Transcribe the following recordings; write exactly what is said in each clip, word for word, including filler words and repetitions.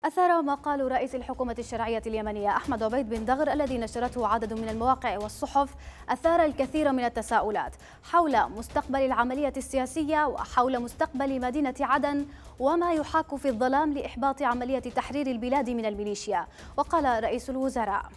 أثار مقال رئيس الحكومة الشرعية اليمنية أحمد عبيد بن دغر الذي نشرته عدد من المواقع والصحف أثار الكثير من التساؤلات حول مستقبل العملية السياسية وحول مستقبل مدينة عدن وما يحاك في الظلام لإحباط عملية تحرير البلاد من الميليشيا. وقال رئيس الوزراء: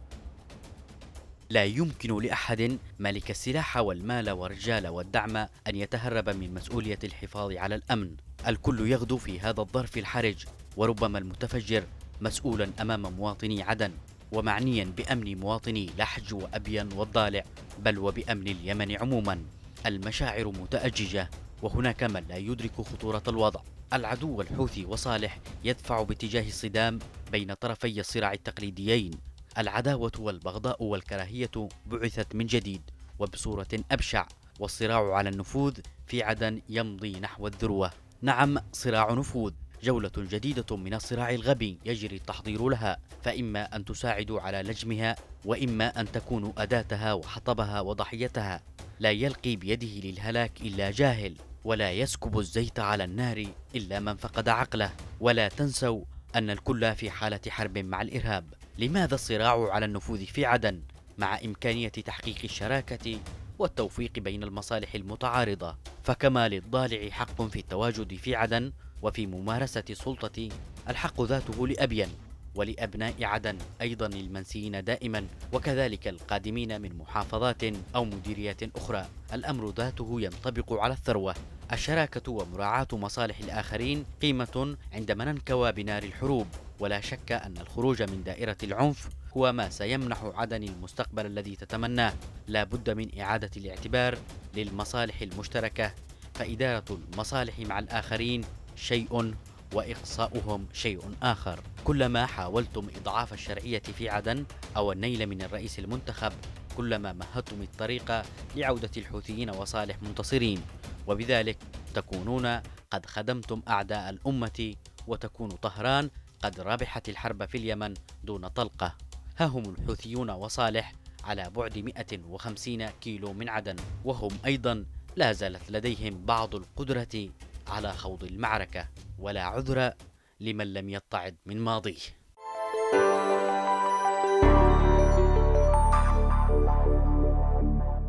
لا يمكن لأحد مالك السلاح والمال والرجال والدعم أن يتهرب من مسؤولية الحفاظ على الأمن. الكل يغدو في هذا الظرف الحرج، وربما المتفجر مسؤولا أمام مواطني عدن ومعنيا بأمن مواطني لحج وأبين والضالع، بل وبأمن اليمن عموما. المشاعر متأججة، وهناك من لا يدرك خطورة الوضع. العدو الحوثي وصالح يدفع باتجاه الصدام بين طرفي الصراع التقليديين. العداوة والبغضاء والكراهية بعثت من جديد وبصورة أبشع، والصراع على النفوذ في عدن يمضي نحو الذروة. نعم، صراع نفوذ، جولة جديدة من الصراع الغبي يجري التحضير لها، فإما أن تساعدوا على لجمها وإما أن تكونوا أداتها وحطبها وضحيتها. لا يلقي بيده للهلاك إلا جاهل، ولا يسكب الزيت على النار إلا من فقد عقله. ولا تنسوا أن الكل في حالة حرب مع الإرهاب. لماذا الصراع على النفوذ في عدن مع إمكانية تحقيق الشراكة والتوفيق بين المصالح المتعارضة؟ فكما للضالع حق في التواجد في عدن وفي ممارسة السلطة، الحق ذاته لأبين ولأبناء عدن أيضا المنسيين دائما، وكذلك القادمين من محافظات أو مديريات أخرى. الأمر ذاته ينطبق على الثروة. الشراكة ومراعاة مصالح الآخرين قيمة عندما ننكوى بنار الحروب، ولا شك أن الخروج من دائرة العنف هو ما سيمنح عدن المستقبل الذي تتمناه. لا بد من إعادة الاعتبار للمصالح المشتركة، فإدارة المصالح مع الآخرين شيء وإقصاؤهم شيء آخر. كلما حاولتم إضعاف الشرعية في عدن أو النيل من الرئيس المنتخب، كلما مهدتم الطريق لعودة الحوثيين وصالح منتصرين، وبذلك تكونون قد خدمتم أعداء الأمة، وتكون طهران قد ربحت الحرب في اليمن دون طلقة. ها هم الحوثيون وصالح على بعد مئة وخمسين كيلو من عدن، وهم أيضا لا زالت لديهم بعض القدرة على خوض المعركة، ولا عذر لمن لم يتعظ من ماضيه.